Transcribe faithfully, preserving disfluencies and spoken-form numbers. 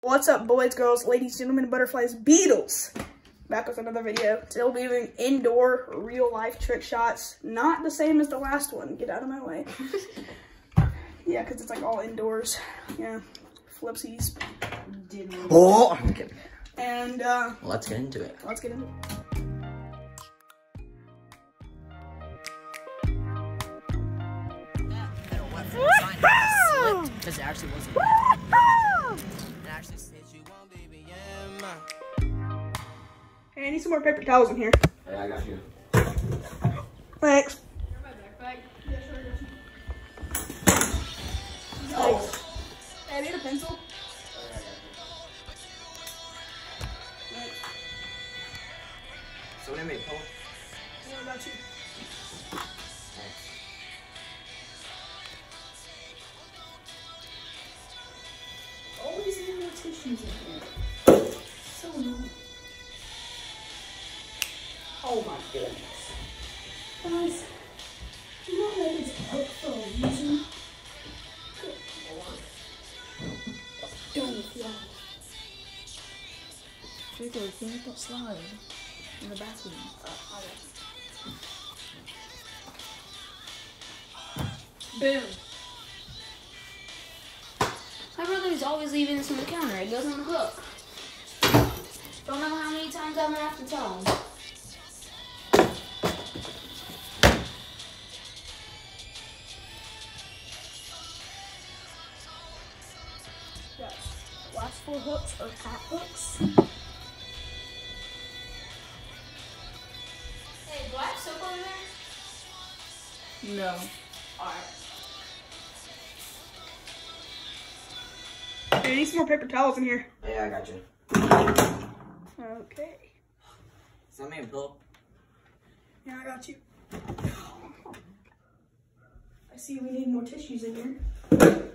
What's up, boys, girls, ladies, gentlemen, butterflies, beetles? Back with another video. Today we'll be doing indoor real life trick shots. Not the same as the last one. Get out of my way. Yeah, because it's like all indoors. Yeah. Flipsies. Oh, I'm kidding. And uh let's get into it. Let's get into it. Because it actually wasn't. Hey, I need some more paper towels in here. Hey, I got you. Thanks. My backpack. Yeah, sure, I got you. Nice. Hey, I need a pencil. Thanks. So what do you make, Paul? What about you? Always need more tissues in here. So annoying. Oh my goodness. Guys, you know that it's hooked for a reason? Good Lord. Done with y'all. Draco, clean up that slide in the bathroom. Uh, Boom. My brother's always leaving this on the counter. It goes on the hook. Don't know how many times I'm gonna have to tell him. yes. Last four hooks are hat hooks. Hey, do I have soap over there? No. Alright. Hey, I need some more paper towels in here. Yeah, I got you. Okay. Is that me, Bill? Yeah, I got you. I see we need more tissues in here.